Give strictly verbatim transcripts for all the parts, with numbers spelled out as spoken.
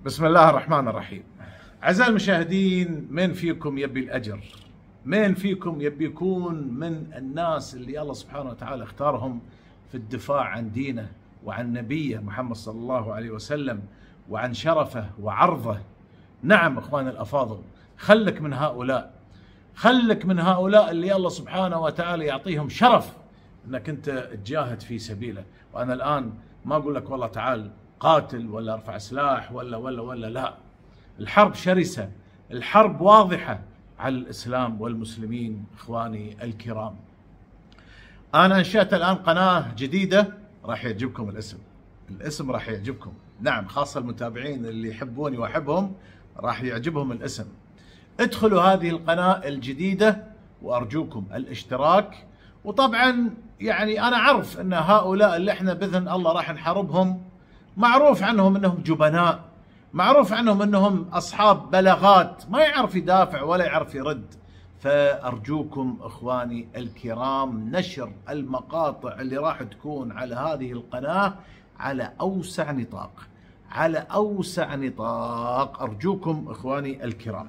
بسم الله الرحمن الرحيم. أعزائي المشاهدين، من فيكم يبي الأجر؟ من فيكم يبي يكون من الناس اللي الله سبحانه وتعالى اختارهم في الدفاع عن دينه وعن نبيه محمد صلى الله عليه وسلم وعن شرفه وعرضه؟ نعم اخواني الافاضل، خلك من هؤلاء، خلك من هؤلاء اللي الله سبحانه وتعالى يعطيهم شرف انك انت تجاهد في سبيله. وانا الان ما اقول لك والله تعال قاتل ولا ارفع سلاح ولا ولا ولا لا، الحرب شرسه، الحرب واضحه على الاسلام والمسلمين. اخواني الكرام، انا انشأت الان قناه جديده راح يعجبكم الاسم، الاسم راح يعجبكم، نعم خاصه المتابعين اللي يحبوني واحبهم راح يعجبهم الاسم. ادخلوا هذه القناه الجديده وارجوكم الاشتراك. وطبعا يعني انا اعرف ان هؤلاء اللي احنا باذن الله راح نحاربهم معروف عنهم انهم جبناء، معروف عنهم انهم اصحاب بلاغات، ما يعرف يدافع ولا يعرف يرد. فارجوكم اخواني الكرام نشر المقاطع اللي راح تكون على هذه القناه على اوسع نطاق، على اوسع نطاق، ارجوكم اخواني الكرام.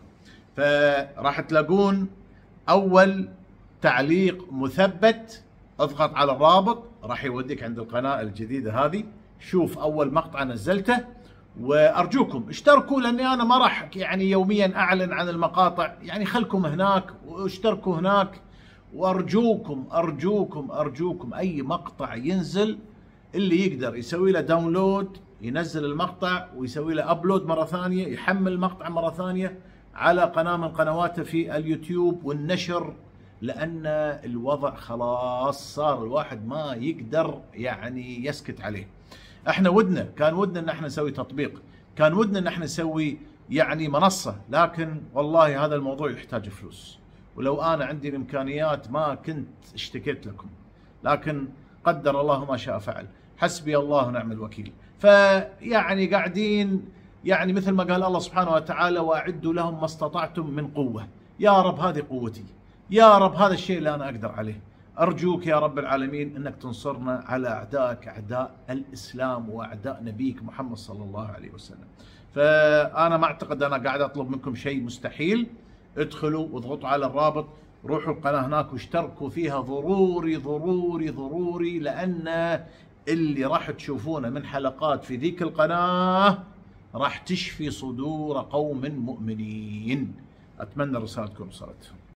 فراح تلاقون اول تعليق مثبت، اضغط على الرابط راح يوديك عند القناه الجديده هذه، شوف اول مقطع نزلته. وارجوكم اشتركوا، لاني انا ما راح يعني يوميا اعلن عن المقاطع، يعني خلكم هناك واشتركوا هناك. وارجوكم ارجوكم ارجوكم اي مقطع ينزل اللي يقدر يسوي له داونلود، ينزل المقطع ويسوي له ابلود مره ثانيه، يحمل المقطع مره ثانيه على قناه من قنواته في اليوتيوب والنشر، لان الوضع خلاص صار الواحد ما يقدر يعني يسكت عليه. احنا ودنا، كان ودنا ان احنا نسوي تطبيق، كان ودنا ان احنا نسوي يعني منصة، لكن والله هذا الموضوع يحتاج فلوس، ولو انا عندي الامكانيات ما كنت اشتكيت لكم، لكن قدر الله ما شاء فعل، حسبي الله ونعم الوكيل. فيعني قاعدين يعني مثل ما قال الله سبحانه وتعالى: واعدوا لهم ما استطعتم من قوة. يا رب هذه قوتي، يا رب هذا الشيء اللي انا اقدر عليه. أرجوك يا رب العالمين أنك تنصرنا على أعدائك، أعداء الإسلام وأعداء نبيك محمد صلى الله عليه وسلم. فأنا ما أعتقد أنا قاعد أطلب منكم شيء مستحيل. ادخلوا واضغطوا على الرابط، روحوا القناة هناك واشتركوا فيها، ضروري ضروري ضروري، لأن اللي راح تشوفونه من حلقات في ذيك القناة راح تشفي صدور قوم مؤمنين. أتمنى رسالتكم وصلت.